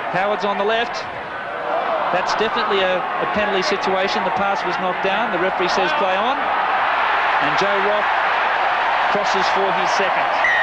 Howard's on the left. That's definitely a penalty situation. The pass was knocked down. The referee says play on. And Joe Roff crosses for his second.